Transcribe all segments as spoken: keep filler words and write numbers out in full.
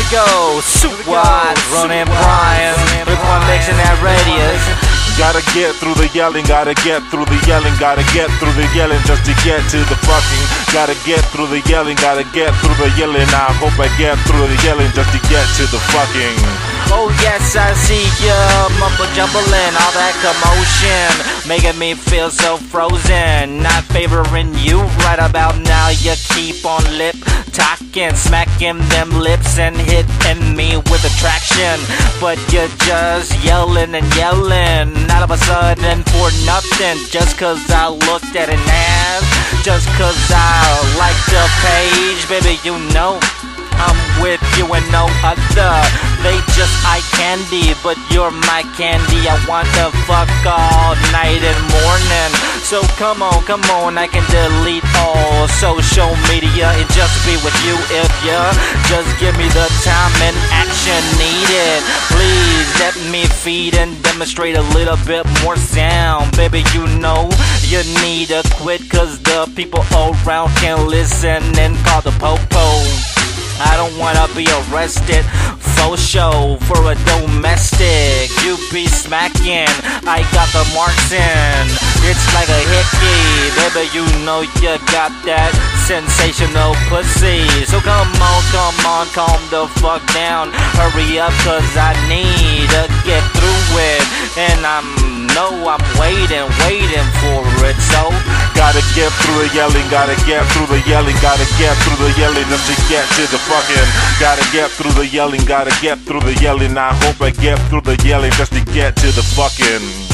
go, Swat, running Brian, three-point mixing that radius. Gotta get through the yelling, gotta get through the yelling, gotta get through the yelling just to get to the fucking. Gotta get through the yelling, gotta get through the yelling. I hope I get through the yelling just to get to the fucking. Oh yes, I see ya, mumble jumbling, all that commotion, making me feel so frozen. Not favoring you right about now. You keep on lip talking, smacking them lips and hitting me with attraction, but you're just yelling and yelling. All of a sudden for nothing, just cause I looked at an ass, just cause I liked the page. Baby, you know I'm with you and no other. They just eye candy, but you're my candy. I want to fuck all night and morning. So come on, come on, I can delete all social media and just be with you if you just give me the time and action needed. Please let me feed and demonstrate a little bit more sound. Baby, you know you need to quit, cause the people around can listen and call the po-po. I don't wanna be arrested for show for a domestic. You be smacking, I got the marks in. It's like a hickey, baby, you know you got that sensational pussy. So come on, come on, calm the fuck down. Hurry up, cause I need to get through it. And I know I'm waiting, waiting for it. So gotta get through the yelling, gotta get through the yelling, gotta get through the yelling just to get to the fucking. Gotta get through the yelling, gotta get through the yelling. I hope I get through the yelling just to get to the fucking.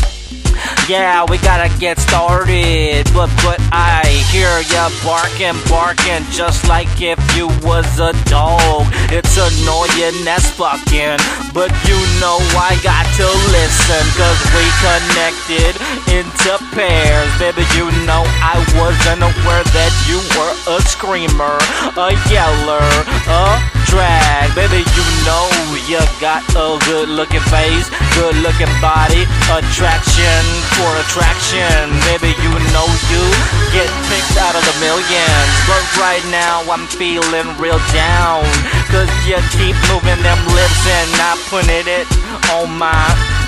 Yeah, we gotta get started, but but I hear ya barking, barking, just like if you was a dog. It's annoying as fucking, but you know I got to listen, cause we connected into pairs. Baby, you know I wasn't aware that you were a screamer, a yeller, a drag. Baby, you know you got a good looking face, good looking body, attraction for attraction. Baby, you know you get picked out of the millions, but right now I'm feeling real down, cause you keep moving them lips and not putting it on my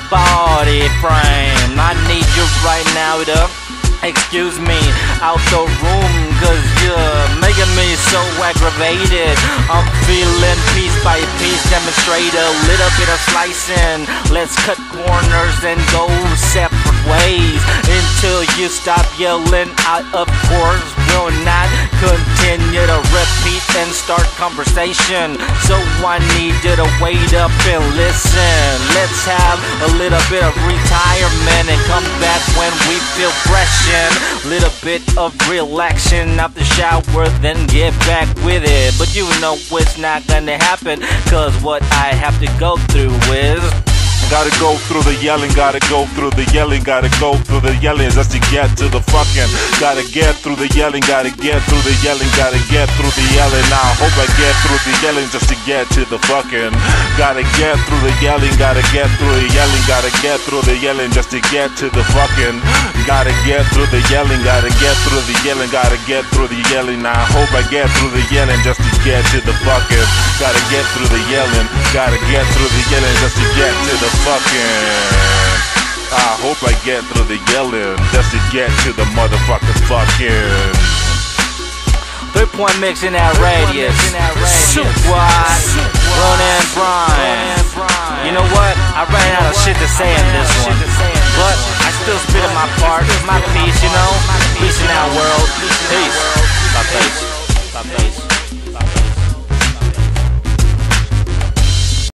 body frame. I need you right now to excuse me out the room, cause you're making me so aggravated. I'm feeling piece by piece, demonstrate a little bit of slicing. Let's cut corners and go separate ways until you stop yelling. Out of course will not continue to repeat and start conversation, so I need you to wait up and listen. Let's have a little bit of retirement and come back when we feel fresh. Little bit of relaxation after shower, then get back with it. But you know it's not gonna happen, cause what I have to go through is gotta go through the yelling, gotta go through the yelling, gotta go through the yelling just to get to the fucking. Gotta get through the yelling, gotta get through the yelling, gotta get through the yelling. I hope I get through the yelling just to get to the fucking. Gotta get through the yelling, gotta get through the yelling, gotta get through the yelling just to get to the fucking. Gotta get through the yelling, gotta get through the yelling, gotta get through the yelling. I hope I get through the yelling just to get to the fucking. Gotta get through the yelling, gotta get through the yelling just to get to the fucking. I hope I get through the yelling just to get to the motherfucking fucking. Three-point mix in that radius. Swat, running Brian. You know what? I ran out of shit to say in this one, but I still spit in my part, my piece, you know. Peace in our world. Peace. My face.